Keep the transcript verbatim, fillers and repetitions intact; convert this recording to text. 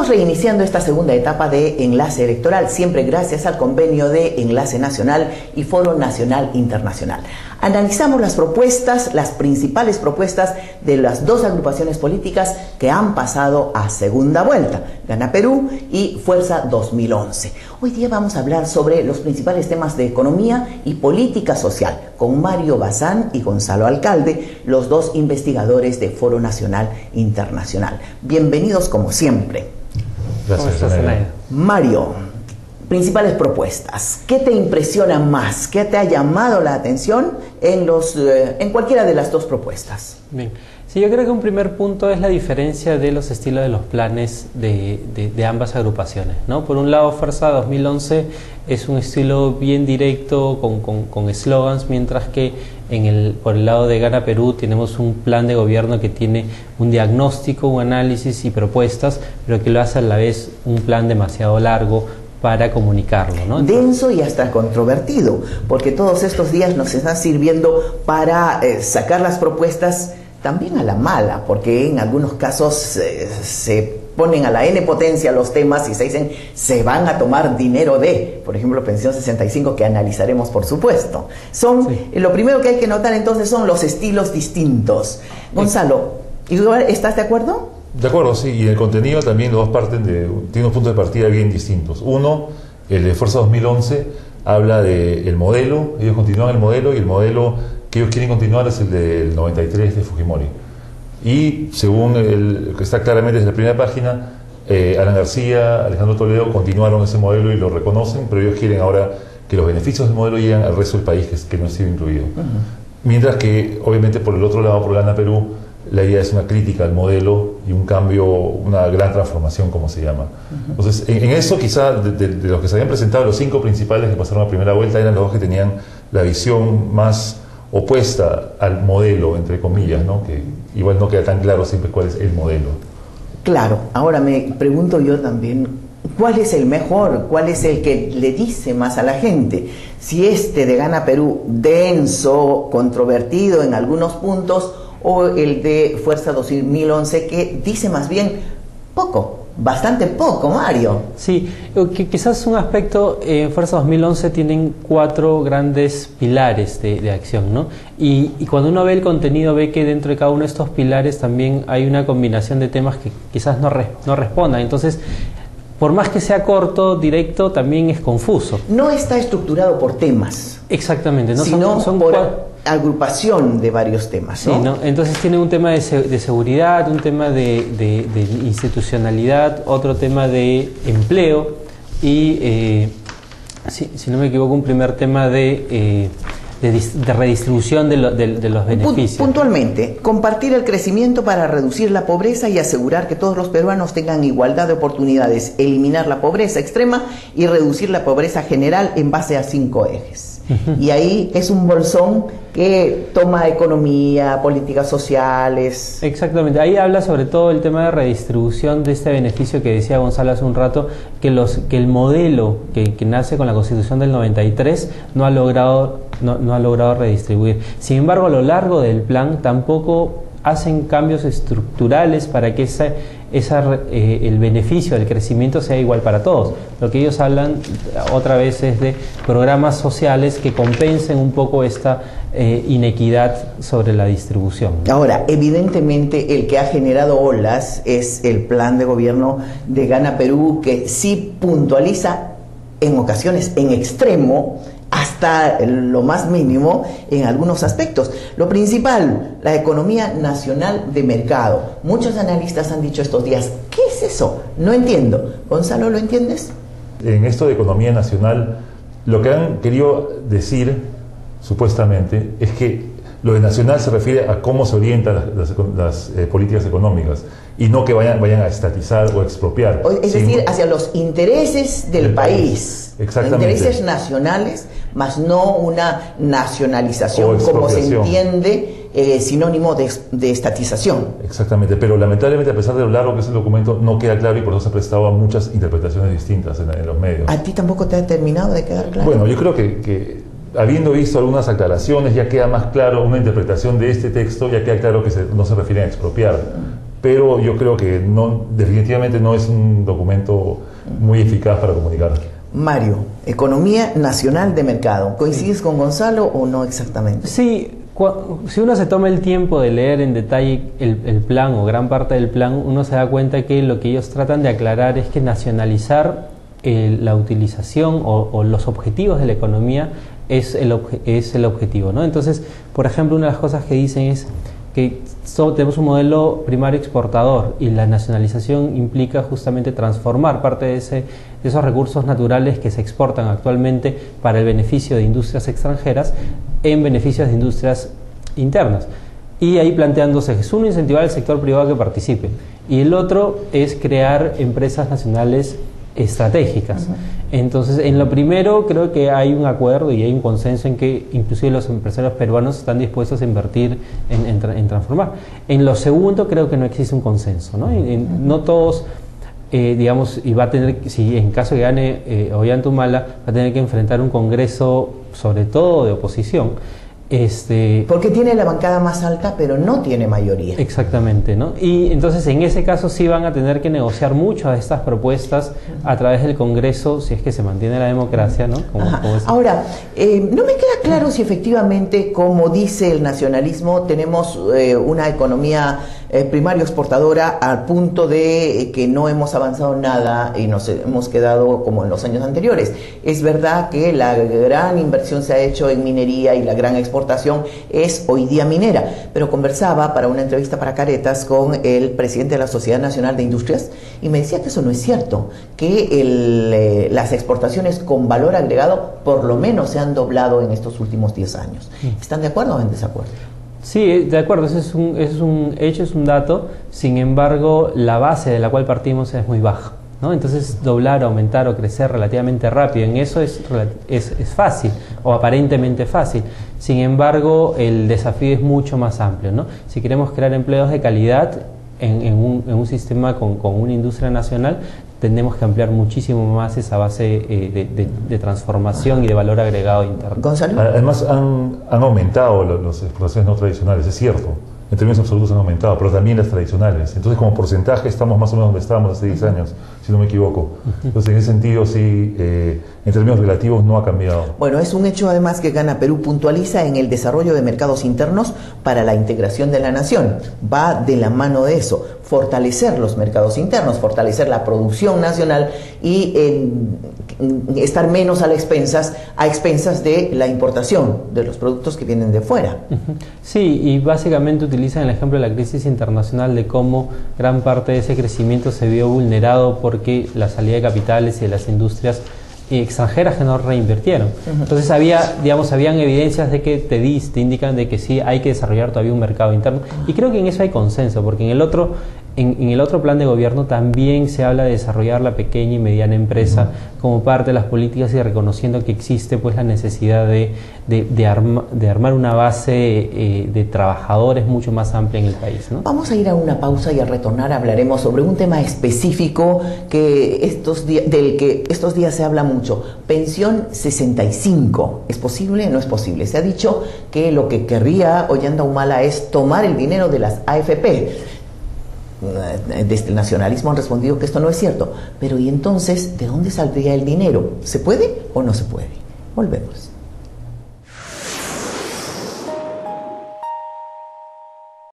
Estamos reiniciando esta segunda etapa de Enlace Electoral, siempre gracias al convenio de Enlace Nacional y Foro Nacional Internacional. Analizamos las propuestas, las principales propuestas de las dos agrupaciones políticas que han pasado a segunda vuelta, Gana Perú y Fuerza dos mil once. Hoy día vamos a hablar sobre los principales temas de economía y política social con Mario Bazán y Gonzalo Alcalde, los dos investigadores de Foro Nacional Internacional. Bienvenidos como siempre. Gracias, Zenaida. Mario, principales propuestas. ¿Qué te impresiona más? ¿Qué te ha llamado la atención en, los, eh, en cualquiera de las dos propuestas? Bien. Sí, yo creo que un primer punto es la diferencia de los estilos de los planes de, de, de ambas agrupaciones, ¿no? Por un lado, Fuerza dos mil once es un estilo bien directo, con, con, con eslogans, mientras que en el, por el lado de Gana Perú tenemos un plan de gobierno que tiene un diagnóstico, un análisis y propuestas, pero que lo hace a la vez un plan demasiado largo para comunicarlo, ¿no? Denso y hasta controvertido, porque todos estos días nos están sirviendo para eh, sacar las propuestas también a la mala, porque en algunos casos eh, se ponen a la N potencia los temas y se dicen se van a tomar dinero de, por ejemplo, Pensión sesenta y cinco, que analizaremos por supuesto. Son, sí. eh, lo primero que hay que notar entonces son los estilos distintos. Gonzalo, ¿estás de acuerdo? De acuerdo, sí, y el contenido también los dos parten de, tiene unos puntos de partida bien distintos. Uno, el de Fuerza dos mil once, habla del modelo, ellos continúan el modelo y el modelo que ellos quieren continuar es el del noventa y tres de Fujimori. Y según el que está claramente desde la primera página, eh, Alan García, Alejandro Toledo continuaron ese modelo y lo reconocen, pero ellos quieren ahora que los beneficios del modelo lleguen al resto del país, que, que no ha sido incluido. Uh-huh. Mientras que, obviamente, por el otro lado, por Gana Perú, la idea es una crítica al modelo y un cambio, una gran transformación, como se llama. Uh-huh. Entonces, en, en eso quizá de, de, de los que se habían presentado, los cinco principales que pasaron a primera vuelta eran los dos que tenían la visión más opuesta al modelo, entre comillas, ¿no? Que igual no queda tan claro siempre cuál es el modelo. Claro, ahora me pregunto yo también, ¿cuál es el mejor? ¿Cuál es el que le dice más a la gente? Si este de Gana Perú, denso, controvertido en algunos puntos, o el de Fuerza dos mil once, que dice más bien poco, bastante poco, Mario. Sí, que quizás un aspecto, en eh, Fuerza dos mil once tienen cuatro grandes pilares de, de acción, ¿no? Y, y cuando uno ve el contenido, ve que dentro de cada uno de estos pilares también hay una combinación de temas que quizás no, re, no respondan. Entonces, por más que sea corto, directo, también es confuso. No está estructurado por temas. Exactamente, no sino son, son por cuatro... agrupación de varios temas, ¿no? Sí, ¿no? Entonces tiene un tema de, se de seguridad, un tema de, de, de institucionalidad, otro tema de empleo y, eh, si, si no me equivoco, un primer tema de, eh, de, de redistribución de, lo, de, de los beneficios. Puntualmente, compartir el crecimiento para reducir la pobreza y asegurar que todos los peruanos tengan igualdad de oportunidades, eliminar la pobreza extrema y reducir la pobreza general en base a cinco ejes. Uh-huh. Y ahí es un bolsón que toma economía, políticas sociales. Exactamente, ahí habla sobre todo el tema de redistribución de este beneficio que decía Gonzalo hace un rato, que, los, que el modelo que, que nace con la Constitución del noventa y tres no ha logrado, no, no ha logrado redistribuir. Sin embargo, a lo largo del plan tampoco hacen cambios estructurales para que esa, esa, eh, el beneficio del crecimiento sea igual para todos. Lo que ellos hablan otra vez es de programas sociales que compensen un poco esta eh, inequidad sobre la distribución. Ahora, evidentemente el que ha generado olas es el plan de gobierno de Gana Perú, que sí puntualiza en ocasiones en extremo hasta lo más mínimo en algunos aspectos. Lo principal, la economía nacional de mercado. Muchos analistas han dicho estos días, ¿qué es eso? No entiendo. Gonzalo, ¿lo entiendes? En esto de economía nacional, lo que han querido decir, supuestamente, es que lo de nacional se refiere a cómo se orientan las, las, las eh, políticas económicas y no que vayan, vayan a estatizar o expropiar. Es sino, decir, hacia los intereses del, del país. país. Exactamente. Intereses nacionales, más no una nacionalización, como se entiende, eh, sinónimo de, de estatización. Exactamente, pero lamentablemente, a pesar de lo largo que es el documento, no queda claro y por eso se ha prestado a muchas interpretaciones distintas en, en los medios. ¿A ti tampoco te ha terminado de quedar claro? Bueno, yo creo que, que habiendo visto algunas aclaraciones, ya queda más claro una interpretación de este texto, ya queda claro que se, no se refiere a expropiar. pero yo creo que no, definitivamente no es un documento muy eficaz para comunicar. Mario, Economía Nacional de Mercado. ¿Coincides con Gonzalo o no exactamente? Sí, si uno se toma el tiempo de leer en detalle el, el plan o gran parte del plan, uno se da cuenta que lo que ellos tratan de aclarar es que nacionalizar eh, la utilización o, o los objetivos de la economía es el, obje, es el objetivo, ¿no? Entonces, por ejemplo, una de las cosas que dicen es que so, tenemos un modelo primario exportador y la nacionalización implica justamente transformar parte de, ese, de esos recursos naturales que se exportan actualmente para el beneficio de industrias extranjeras en beneficios de industrias internas. Y ahí planteándose, es uno, incentivar al sector privado que participe, y el otro es crear empresas nacionales estratégicas. Uh-huh. Entonces, en lo primero creo que hay un acuerdo y hay un consenso en que inclusive los empresarios peruanos están dispuestos a invertir en, en, en transformar. En lo segundo creo que no existe un consenso, ¿no? En, en, no todos, eh, digamos, y va a tener, si en caso que gane eh, Ollanta-Humala, va a tener que enfrentar un congreso, sobre todo de oposición. Este, Porque tiene la bancada más alta, pero no tiene mayoría. Exactamente, ¿no? Y entonces en ese caso sí van a tener que negociar mucho de estas propuestas a través del Congreso, si es que se mantiene la democracia, ¿no? Como, como Ahora, eh, no me queda claro si efectivamente, como dice el nacionalismo, tenemos eh, una economía eh, primario exportadora al punto de eh, que no hemos avanzado nada y nos hemos quedado como en los años anteriores. Es verdad que la gran inversión se ha hecho en minería y la gran exportación exportación es hoy día minera, pero conversaba para una entrevista para Caretas con el presidente de la Sociedad Nacional de Industrias y me decía que eso no es cierto, que el, eh, las exportaciones con valor agregado por lo menos se han doblado en estos últimos diez años. ¿Están de acuerdo o en desacuerdo? Sí, de acuerdo, ese es un, ese es un hecho, es un dato, sin embargo la base de la cual partimos es muy baja, ¿no? Entonces doblar, aumentar o crecer relativamente rápido en eso es, es, es fácil o aparentemente fácil. Sin embargo, el desafío es mucho más amplio, ¿no? Si queremos crear empleos de calidad en, en, un, en un sistema con, con una industria nacional, tenemos que ampliar muchísimo más esa base eh, de, de, de transformación y de valor agregado interno. Gonzalo. Además han, han aumentado las exportaciones no tradicionales, es cierto. En términos absolutos han aumentado, pero también las tradicionales. Entonces, como porcentaje, estamos más o menos donde estábamos hace diez años, si no me equivoco. Entonces, en ese sentido, sí, eh, en términos relativos no ha cambiado. Bueno, es un hecho además que Gana Perú puntualiza en el desarrollo de mercados internos para la integración de la nación. Va de la mano de eso, fortalecer los mercados internos, fortalecer la producción nacional y eh, estar menos a, la expensas, a expensas de la importación de los productos que vienen de fuera. Sí, y básicamente utilizan el ejemplo de la crisis internacional de cómo gran parte de ese crecimiento se vio vulnerado porque la salida de capitales y de las industrias extranjeras que no reinvirtieron. Uh-huh. Entonces había, digamos, habían evidencias de que te, dis, te indican de que sí hay que desarrollar todavía un mercado interno, y creo que en eso hay consenso, porque en el otro En, en el otro plan de gobierno también se habla de desarrollar la pequeña y mediana empresa uh-huh. como parte de las políticas y reconociendo que existe pues la necesidad de, de, de, arma, de armar una base eh, de trabajadores mucho más amplia en el país, ¿no? Vamos a ir a una pausa y al retornar hablaremos sobre un tema específico que estos días, del que estos días se habla mucho, pensión sesenta y cinco. ¿Es posible? No es posible. Se ha dicho que lo que querría Ollanta-Humala es tomar el dinero de las A F P. Desde el nacionalismo han respondido que esto no es cierto. Pero ¿y entonces de dónde saldría el dinero? ¿Se puede o no se puede? Volvemos.